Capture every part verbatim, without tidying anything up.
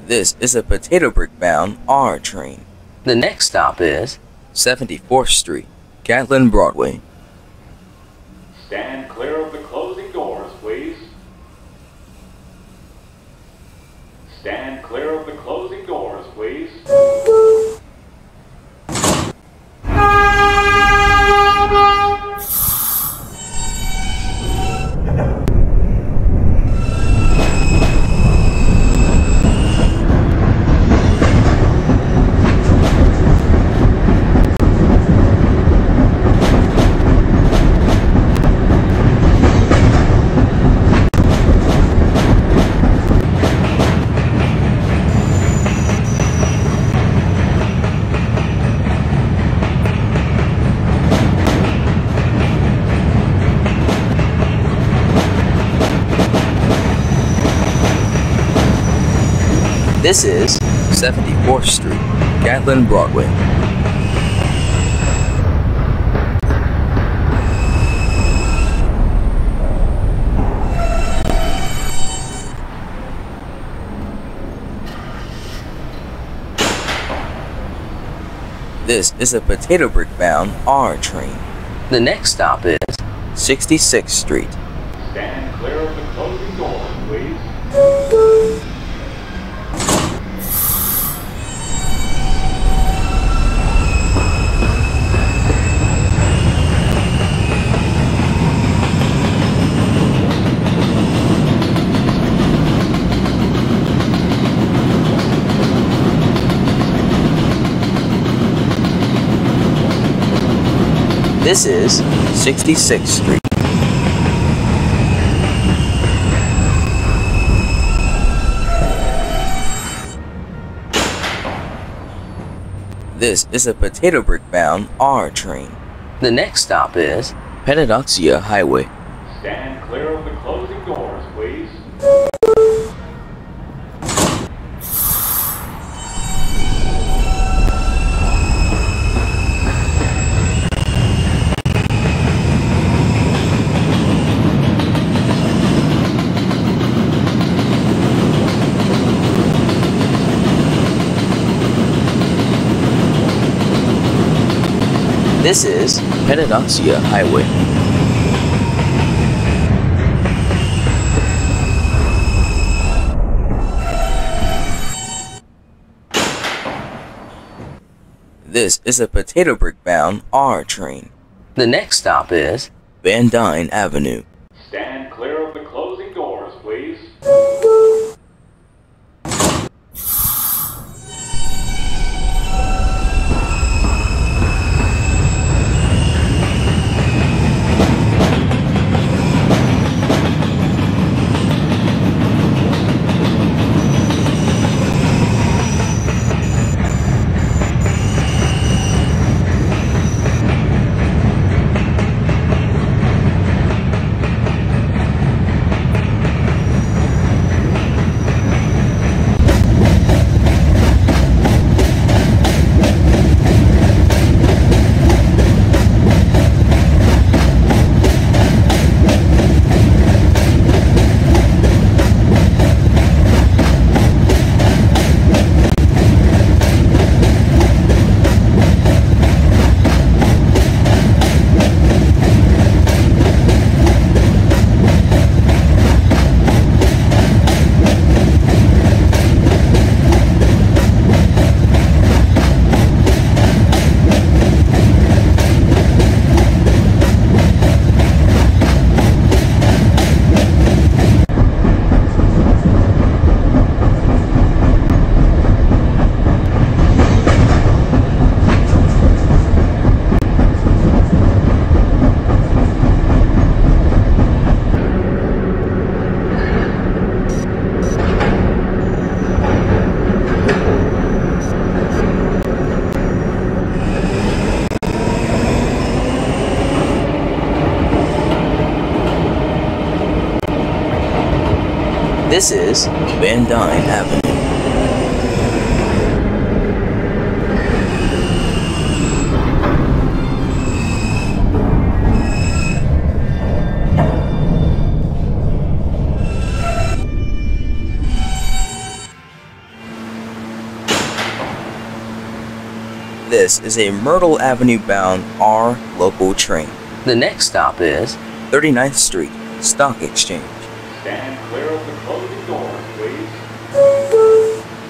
This is a potato brick bound R train. The next stop is seventy-fourth Street, Catlin Broadway. Stand clear of the closing doors, please. Stand clear of the closing doors, please. This is seventy-fourth Street, Catlin Broadway. This is a potato brick bound R train. The next stop is sixty-sixth Street. Stand clear of the closing doors, please. This is sixty-sixth Street. This is a potato brick bound R train. The next stop is Pedagoxia Highway. Stand clear of the closing doors, please. This is Pedagoxia Highway. This is a potato brick bound R train. The next stop is Van Dyne Avenue. Stand clear of the closing doors, please. This is Van Dyne Avenue. This is a Myrtle Avenue bound R local train. The next stop is thirty-ninth Street, Stock Exchange. Stand clear of the closing doors, please.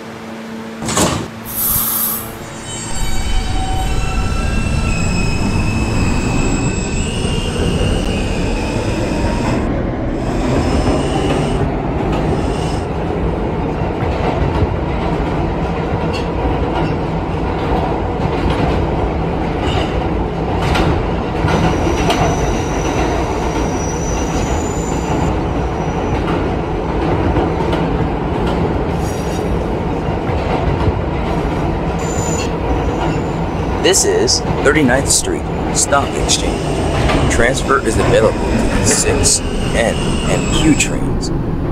This is thirty-ninth Street, Stock Exchange. Transfer is available to the six N and Q trains.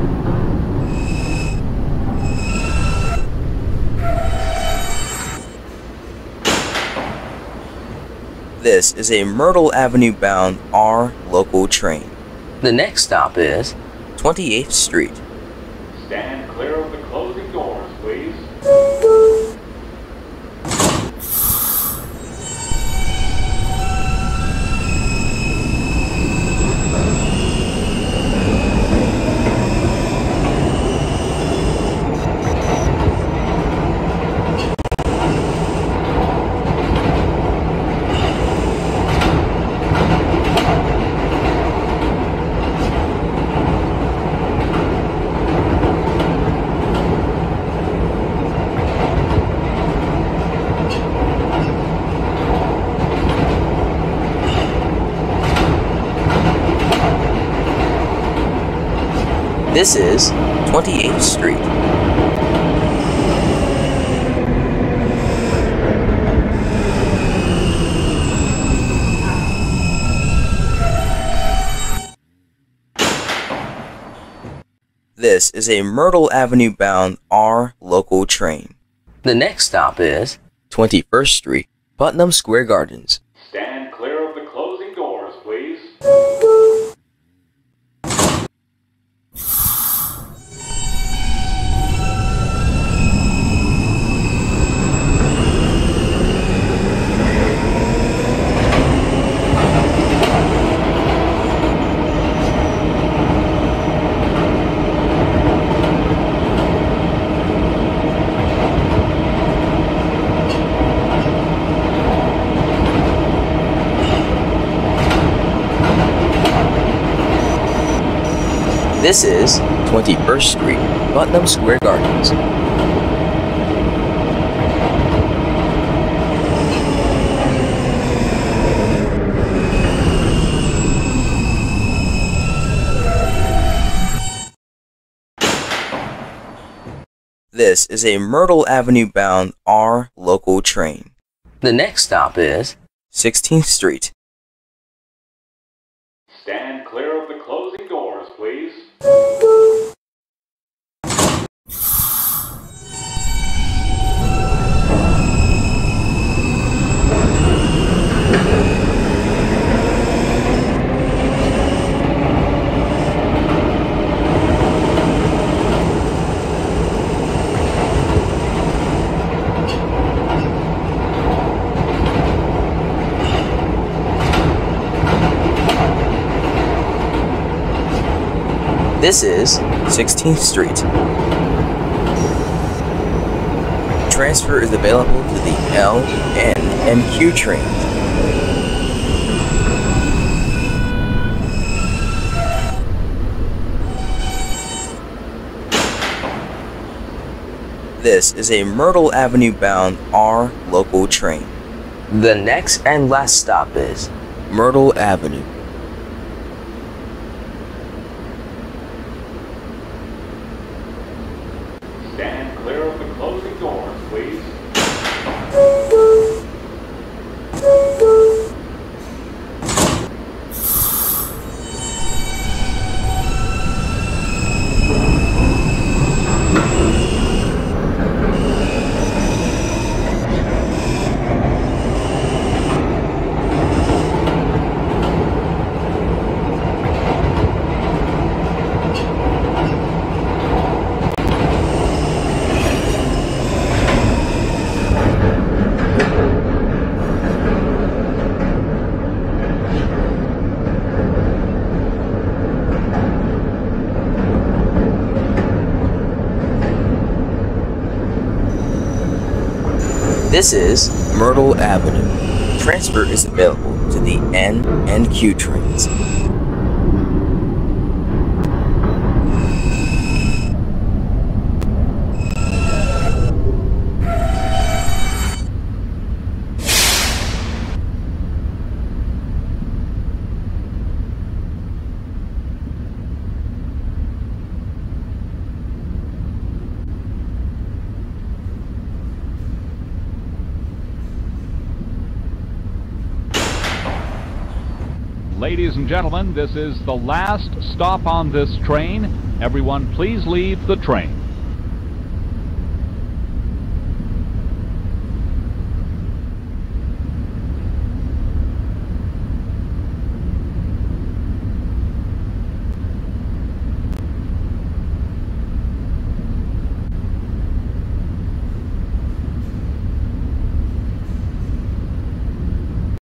This is a Myrtle Avenue bound R local train. The next stop is twenty-eighth Street. Stand clear of the closing doors, please. This is twenty-eighth Street. This is a Myrtle Avenue bound R local train. The next stop is twenty-first Street, Putnam Square Gardens. Stand clear of the closing doors, please. This is twenty-first Street, Putnam Square Gardens. This is a Myrtle Avenue bound R local train. The next stop is sixteenth Street. Stand clear of the closing doors, please. This is sixteenth Street. Transfer is available to the L, N, and Q trains. This is a Myrtle Avenue bound R local train. the next and last stop is Myrtle Avenue. Stand clear of the closing doors, please. This is Myrtle Avenue. Transfer is available to the N and Q trains. Ladies and gentlemen, this is the last stop on this train. Everyone, please leave the train.